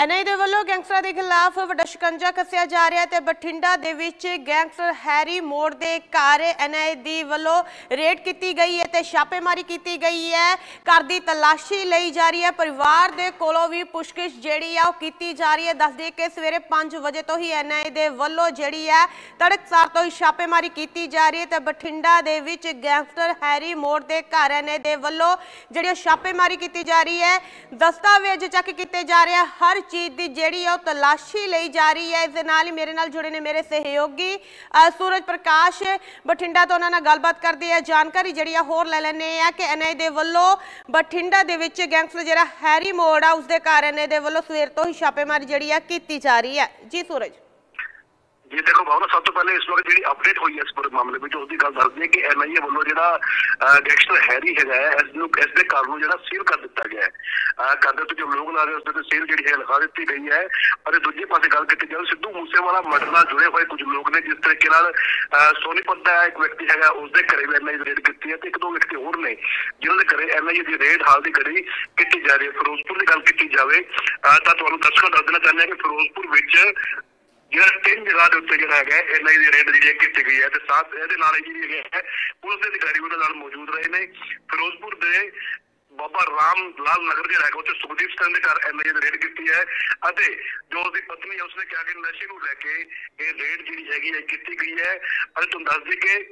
NI दे वल्लों गैंगस्टरां दे खिलाफ वड्डा शिकंजा कस्सिया जा रहा है ते बठिंडा दे विच गैंगस्टर हैरी मोड़ दे घर एनआई दी वल्लों रेड की गई है ते छापेमारी की गई है। घर दी तलाशी लई जा रही है। परिवार दे कोलों भी पुछगिछ जिहड़ी आ ओह कीती जा रही है। दस दे कि सवेरे 5 बजे तो ही एनआई दे वल्लों जिहड़ी है तड़कसार तो ही छापेमारी की जा रही है ते बठिंडा दे विच गैंगस्टर हैरी मोड़ दे घर एनआई दे वल्लों जिहड़ी छापेमारी की जा रही है। दस्तावेज चेक किए जा रहे हैं। हर चीज़ की जिहड़ी है तलाशी ली जा रही है। इस दे नाल ही मेरे नाल जुड़े ने मेरे सहयोगी सूरज प्रकाश बठिंडा तो उन्होंने गलबात करते हैं। जानकारी जिहड़ी है होर ले लैने आ कि एनआई दे वल्लों बठिंडा दे विच गैंगस्टर जिहड़ा हैरी मोड़ आ उसके घर एनआई दे वल्लों सवेर तो ही छापेमारी जिहड़ी है की जा रही है। जी सूरज जी देखो भावना, सब तो पहले इस वक्त जी अपडेट हुई है इस पूरे मामले में उसकी गल दस दी कि एनआईए वालों जो गैंगस्टर हैरी है इसके घर को जो सील कर दिता गया है। घर के जो लोग ला रहे उस सील जी है लगा दी गई है। और दूजे पासे गल की जाए सिद्धू मूसेवाला मर्डर नाल जुड़े हुए कुछ लोग ने जिस तरीके सोनीपत का एक व्यक्ति है उसके घरे भी एनआईए रेड की है। एक दो व्यक्ति होर ने जिन्होंने घरे एनआईए की रेड हाल की घड़ी की जा रही है। फिरोजपुर की गल की जाए तो दर्शकों दस देना चाहते हैं कि फिरोजपुर में जो 3 जगह के उत्ते जो है एनआई की रेड जी की गई है। साथ ये पुलिस के अधिकारी उन्होंने मौजूद रहे हैं। फिरोजपुर के बाबा राम लाल नगर जो है उत्थे सुखदीप सिंह के घर एनआईए रेड की है। जो उसकी पत्नी है उसने कहा कि नशे को लैके ये रेड जी की गई है। तुम दस दी कि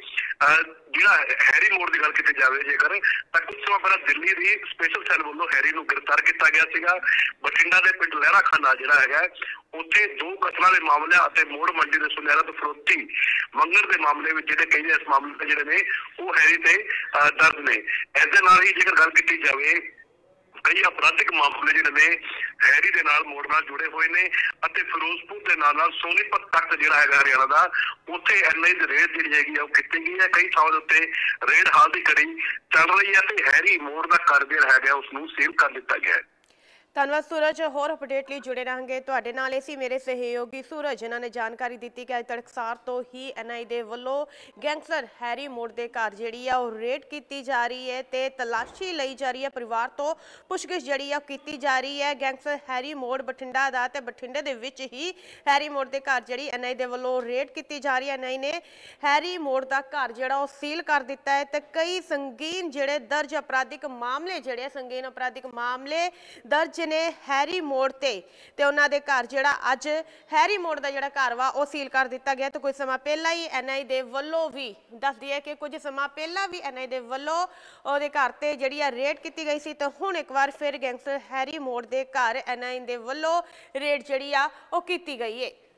जो हैरी मोड़ की गल की जाए जेकर तो कुछ समय पहले दिल्ली की स्पेशल सैल वालों हैरी को गिरफ्तार किया गया। बठिंडा के पिंड लहरा खाना जोड़ा है उत्थे 2 कतलों के मामले और मोड़ मंडी के सुनहरा तो फरोख्ती मंगण के मामले में जो कई इस मामले जोड़े ने वो हैरी से दर्ज ने। इस जेकर गल की जाए कई अपराधिक मामले जोड़े ने हैरी के नाल मोड़ नाल जुड़े हुए ने। फिरोजपुर के नाल सोनीपत तक जो है हरियाणा का उत्थे एनआई की रेड जी है की गई है। कई थावां उत्ते रेड हाल की घड़ी चल रही है। हैरी मोड़ का घर जो है उसनूं सील कर दिता गया है। धन्यवाद सूरज। होर अपडेट लिए जुड़े रहेंगे तुहाडे नाल। इसी मेरे सहयोगी सूरज इन्होंने जानकारी दी कि अज तड़कसार तो ही एनआई दे वल्लों गैंगस्टर हैरी मोड़ के घर जिहड़ी आ रेड की जा रही है ते तलाशी लई जा रही है। परिवार तो पुछगिछ जिहड़ी आ की जा रही है। गैंगस्टर हैरी मोड़ बठिंडा दा ते बठिंडे दे विच ही हैरी मोड़ के घर जिहड़ी एनआई दे वल्लों रेड की जा रही है। एनआई ने हैरी मोड़ का घर जिहड़ा सील कर दिता है ते कई संगीन जिहड़े दर्ज अपराधिक मामले जिहड़े संगीन अपराधिक मामले दर्ज ने हैरी मोड़ ते उन्हां दे घर जिहड़ा अज हैरी मोड़ दा जिहड़ा घर वा ओह सील कर दिता गया। तो कुछ समा पहला ही एनआई दे वल्लों भी दस दी है कि कुछ समा पहला भी एनआई दे वल्लों ओहदे घर ते जिहड़ी रेड की गई सी। तो हुण एक बार फिर गैंगस्टर हैरी मोड़ दे घर एनआई दे वल्लों रेड जिहड़ी आ ओह कीती गई है।